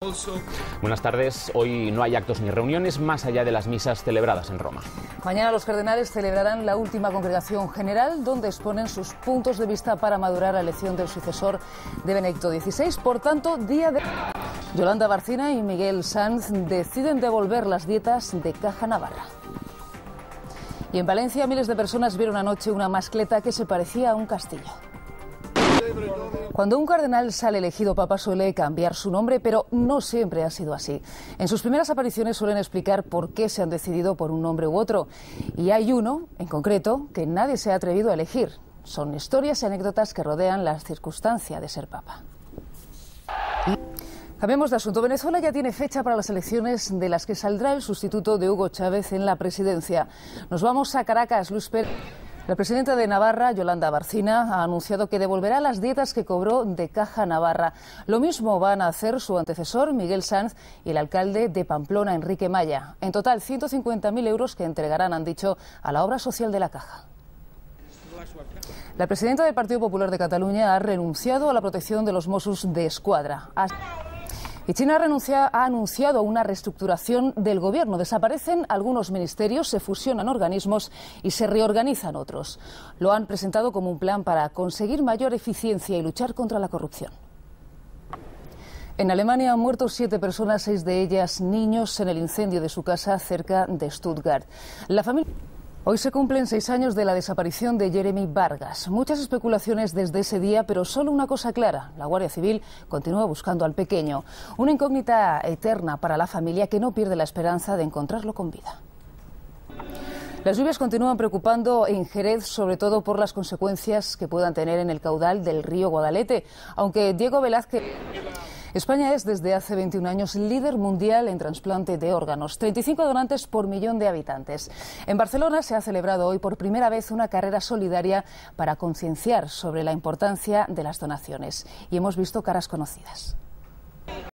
Buenas tardes. Hoy no hay actos ni reuniones más allá de las misas celebradas en Roma. Mañana los cardenales celebrarán la última congregación general, donde exponen sus puntos de vista para madurar la elección del sucesor de Benedicto XVI. Por tanto, día de... Yolanda Barcina y Miguel Sanz deciden devolver las dietas de Caja Navarra. Y en Valencia, miles de personas vieron anoche una mascleta que se parecía a un castillo. Cuando un cardenal sale elegido papa suele cambiar su nombre, pero no siempre ha sido así. En sus primeras apariciones suelen explicar por qué se han decidido por un nombre u otro. Y hay uno, en concreto, que nadie se ha atrevido a elegir. Son historias y anécdotas que rodean la circunstancia de ser papa. Cambiemos de asunto. Venezuela ya tiene fecha para las elecciones de las que saldrá el sustituto de Hugo Chávez en la presidencia. Nos vamos a Caracas, Luis Pérez. La presidenta de Navarra, Yolanda Barcina, ha anunciado que devolverá las dietas que cobró de Caja Navarra. Lo mismo van a hacer su antecesor, Miguel Sanz, y el alcalde de Pamplona, Enrique Maya. En total, 150.000 euros que entregarán, han dicho, a la obra social de la Caja. La presidenta del Partido Popular de Cataluña ha renunciado a la protección de los Mossos de Escuadra. Y China ha anunciado una reestructuración del gobierno. Desaparecen algunos ministerios, se fusionan organismos y se reorganizan otros. Lo han presentado como un plan para conseguir mayor eficiencia y luchar contra la corrupción. En Alemania han muerto 7 personas, 6 de ellas niños, en el incendio de su casa cerca de Stuttgart. Hoy se cumplen 6 años de la desaparición de Jeremy Vargas. Muchas especulaciones desde ese día, pero solo una cosa clara: la Guardia Civil continúa buscando al pequeño. Una incógnita eterna para la familia, que no pierde la esperanza de encontrarlo con vida. Las lluvias continúan preocupando en Jerez, sobre todo por las consecuencias que puedan tener en el caudal del río Guadalete, aunque Diego Velázquez... España es desde hace 21 años líder mundial en trasplante de órganos, 35 donantes por millón de habitantes. En Barcelona se ha celebrado hoy por primera vez una carrera solidaria para concienciar sobre la importancia de las donaciones. Y hemos visto caras conocidas.